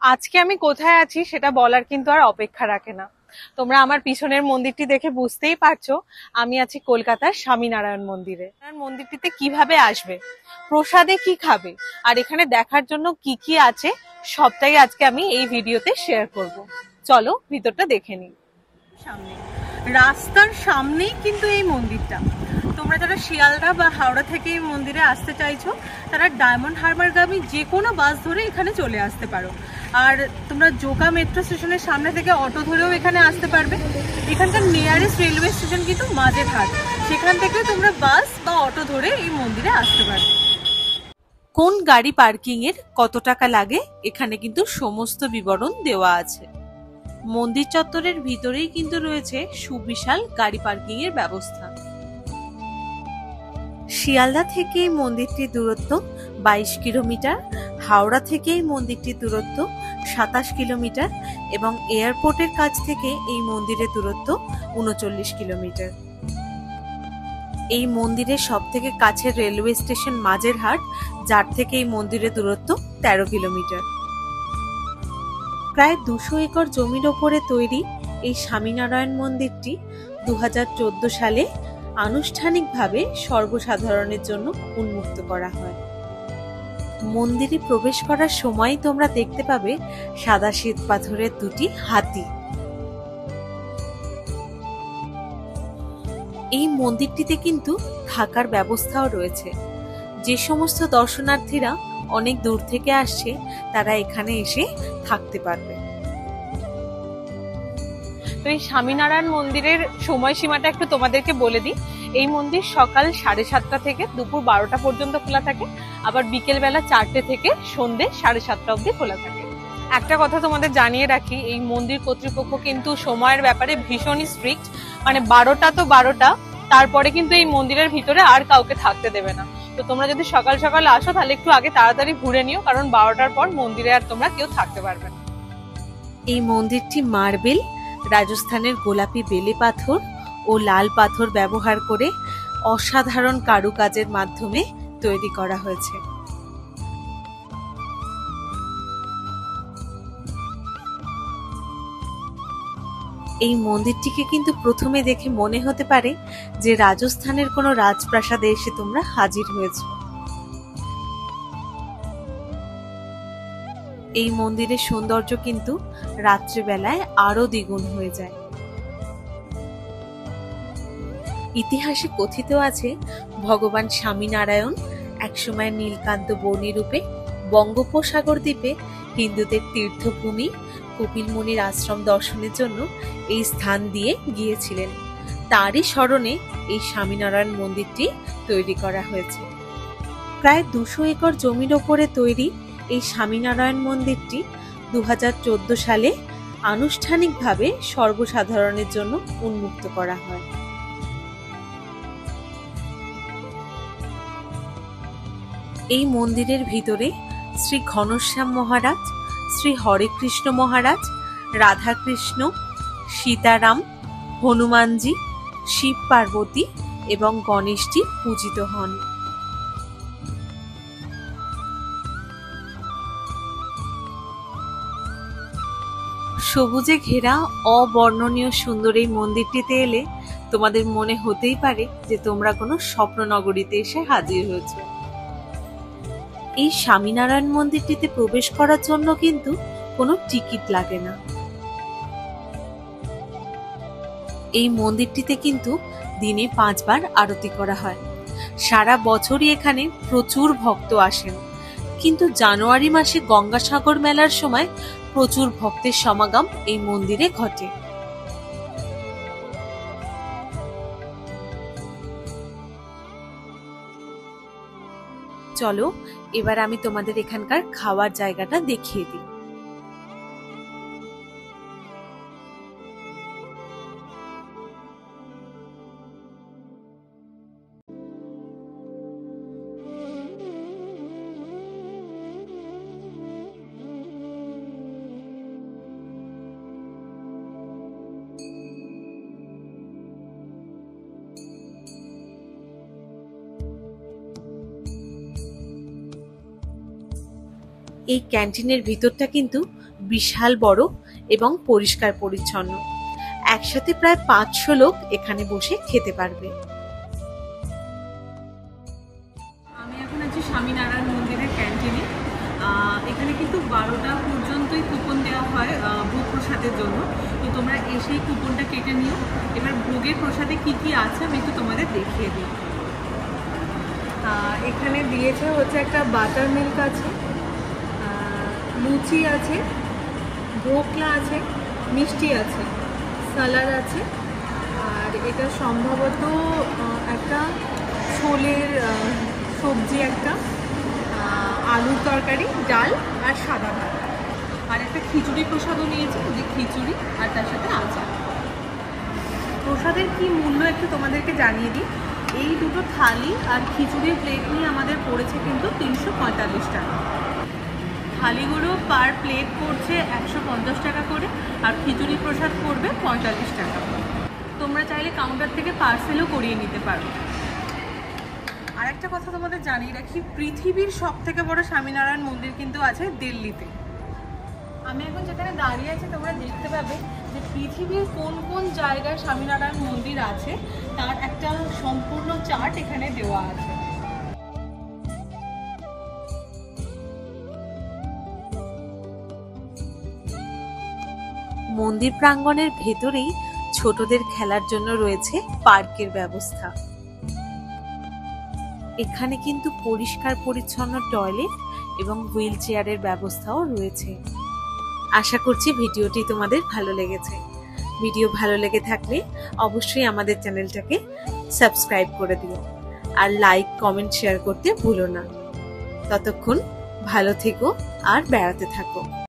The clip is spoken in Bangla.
আজকে আমি কোথায় আছি সেটা বলার কিন্তু আর অপেক্ষা রাখে না। তোমরা আমার পিছনের মন্দিরটি দেখে বুঝতেই পারছো আমি আছি কলকাতার স্বামীনারায়ণ মন্দিরে। মন্দিরটিতে কিভাবে আসবে, প্রসাদে কি খাবে, আর এখানে দেখার জন্য কি কি আছে সবটাই আজকে আমি এই ভিডিওতে শেয়ার করব। চলো ভিতরটা দেখে নিই। সামনে রাস্তার সামনেই কিন্তু এই মন্দিরটা। তোমরা যারা শিয়ালদা বা হাওড়া থেকে এই মন্দিরে আসতে চাইছো তারা ডায়মন্ড হারবারগামী যে কোনো বাস ধরে এখানে চলে আসতে পারো। আর তোমরা জোকা মেট্রো স্টেশনের সামনে থেকে অটো ধরেও এখানে আসতে পারবে। এখানকার নিয়ারেস্ট রেলওয়ে স্টেশন কিন্তু মাঝেরহাট, সেখান থেকে তোমরা বাস বা অটো ধরে এই মন্দিরে আসতে পারবে। কোন গাড়ি পার্কিং এর কত টাকা লাগে এখানে কিন্তু সমস্ত বিবরণ দেওয়া আছে। মন্দির চত্বরের ভিতরেই কিন্তু রয়েছে সুবিশাল গাড়ি পার্কিং এর ব্যবস্থা। শিয়ালদা থেকে এই মন্দিরটির দূরত্ব 22 কিলোমিটার, হাওড়া থেকে এই মন্দিরটির দূরত্ব 27 কিলোমিটার এবং এয়ারপোর্টের কাছ থেকে এই মন্দিরের দূরত্ব 39 কিলোমিটার। এই মন্দিরের সব থেকে কাছের রেলওয়ে স্টেশন মাঝেরহাট, যার থেকে এই মন্দিরের দূরত্ব 13 কিলোমিটার। প্রায় 200 একর জমির ওপরে তৈরি এই স্বামীনারায়ণ মন্দিরটি 2014 সালে আনুষ্ঠানিকভাবে সর্বসাধারণের জন্য উন্মুক্ত করা হয়। মন্দিরে প্রবেশ করার সময় তোমরা দেখতে পাবে সাদা শ্বেত পাথরের দুটি হাতি। এই মন্দিরটিতে কিন্তু থাকার ব্যবস্থাও রয়েছে। যে সমস্ত দর্শনার্থীরা অনেক দূর থেকে আসছে তারা এখানে এসে থাকতে পারবে। তো এই স্বামীনারায়ণ মন্দিরের সময়সীমাটা একটু তোমাদেরকে বলে দিই। এই মন্দির সকাল 7:30 থেকে দুপুর 12টা পর্যন্ত খোলা থাকে, আবার বিকেল বেলা 4টে থেকে সন্ধ্যে 7:30 অবধি খোলা থাকে। একটা কথা তোমাদের জানিয়ে রাখি, এই মন্দির কর্তৃপক্ষ কিন্তু সময়ের ব্যাপারে ভীষণই স্ট্রিক্ট। মানে 12টা তো 12টা, তারপরে কিন্তু এই মন্দিরের ভিতরে আর কাউকে থাকতে দেবে না। তো তোমরা যদি সকাল সকাল আসো তাহলে একটু আগে তাড়াতাড়ি ঘুরে নিও, কারণ 12টার পর মন্দিরে আর তোমরা কেউ থাকতে পারবে না। এই মন্দিরটি মার্বেল, রাজস্থানের গোলাপি বেলে পাথর ও লাল পাথর ব্যবহার করে অসাধারণ কারুকাজের মাধ্যমে তৈরি করা হয়েছে। এই মন্দিরটিকে কিন্তু প্রথমে দেখে মনে হতে পারে যে রাজস্থানের কোনো রাজপ্রাসাদে এসে তোমরা হাজির হয়েছো। এই মন্দিরের সৌন্দর্য কিন্তু রাত্রিবেলায় আরো দ্বিগুণ হয়ে যায়। ইতিহাসে কথিত আছে ভগবান স্বামীনারায়ণ একসময় নীলকান্ত বর্ণী রূপে বঙ্গোপসাগর দ্বীপে হিন্দুদের তীর্থভূমি কপিল মুনির আশ্রম দর্শনের জন্য এই স্থান দিয়ে গিয়েছিলেন। তারই স্মরণে এই স্বামীনারায়ণ মন্দিরটি তৈরি করা হয়েছে। প্রায় 200 একর জমির ওপরে তৈরি এই স্বামীনারায়ণ মন্দিরটি 2014 সালে আনুষ্ঠানিকভাবে সর্বসাধারণের জন্য উন্মুক্ত করা হয়। এই মন্দিরের ভিতরে শ্রী ঘনশ্যাম মহারাজ, শ্রী হরেকৃষ্ণ মহারাজ, রাধাকৃষ্ণ, সীতারাম, হনুমানজি, শিব পার্বতী এবং গণেশজি পূজিত হন। সবুজে ঘেরা অবর্ণনীয় সুন্দর এই মন্দিরটিতে এলে তোমাদের মনে হতেই পারে যে তোমরা কোনো স্বপ্ননগরীতে এসে হাজির হয়েছো। এই স্বামীনারায়ণ মন্দিরটিতে প্রবেশ করার জন্য কিন্তু কোনো টিকিট লাগে না। এই মন্দিরটিতে কিন্তু দিনে 5 বার আরতি করা হয়। সারা বছরই এখানে প্রচুর ভক্ত আসেন, কিন্তু জানুয়ারি মাসে গঙ্গাসাগর মেলার সময় প্রচুর ভক্তের সমাগম এই মন্দিরে ঘটে। চলো এবার আমি তোমাদের এখানকার খাওয়ার জায়গাটা দেখিয়ে দিই। এই ক্যান্টিনের ভিতরটা কিন্তু বিশাল বড় এবং পরিষ্কার পরিচ্ছন্ন। একসাথে প্রায় 500 লোক এখানে বসে খেতে পারবে। আমি এখন আছি স্বামীনারায়ণ মন্দিরের ক্যান্টিনে। এখানে কিন্তু 12টা পর্যন্তই কুপন দেওয়া হয় ভোগ প্রসাদের জন্য। তো তোমরা এসেই কুপনটা কেটে নিও। এবার ভোগের প্রসাদে কি কি আছে আমি একটু তোমাদের দেখিয়ে দিই। এখানে দিয়েছে হচ্ছে একটা বাটার মিল্ক আছে, লুচি আছে, ঢোকলা আছে, মিষ্টি আছে, সালাড আছে, আর এটা সম্ভবত একটা ছোলের সবজি, একটা আলুর তরকারি, ডাল আর সাদা ভাত, আর একটা খিচুড়ি প্রসাদও নিয়েছে, যে খিচুড়ি আর তার সাথে আচার। প্রসাদের কি মূল্য একটু তোমাদেরকে জানিয়ে দিই। এই দুটো থালি আর খিচুড়ির প্লেট নিয়ে আমাদের পড়েছে কিন্তু 345 টাকা। থালিগুলো পার প্লেট পড়ছে 150 টাকা করে, আর খিচুড়ি প্রসাদ পড়বে 45 টাকা। তোমরা চাইলে কাউন্টার থেকে পার্সেলও করিয়ে নিতে পারো। আর একটা কথা তোমাদের জানিয়ে রাখি, পৃথিবীর সবথেকে বড় স্বামীনারায়ণ মন্দির কিন্তু আছে দিল্লিতে। আমি এখন যেখানে দাঁড়িয়ে আছি তোমরা দেখতে পাবে যে পৃথিবীর কোন কোন জায়গায় স্বামীনারায়ণ মন্দির আছে তার একটা সম্পূর্ণ চার্ট এখানে দেওয়া আছে। মন্দির প্রাঙ্গণের ভেতরেই ছোটদের খেলার জন্য রয়েছে পার্কের ব্যবস্থা। এখানে কিন্তু পরিষ্কার পরিচ্ছন্ন টয়লেট এবং হুইল চেয়ারের ব্যবস্থাও রয়েছে। আশা করছি ভিডিওটি তোমাদের ভালো লেগেছে। ভিডিও ভালো লেগে থাকলে অবশ্যই আমাদের চ্যানেলটাকে সাবস্ক্রাইব করে দিও, আর লাইক, কমেন্ট, শেয়ার করতে ভুলো না। ততক্ষণ ভালো থেকো আর বেড়াতে থাকো।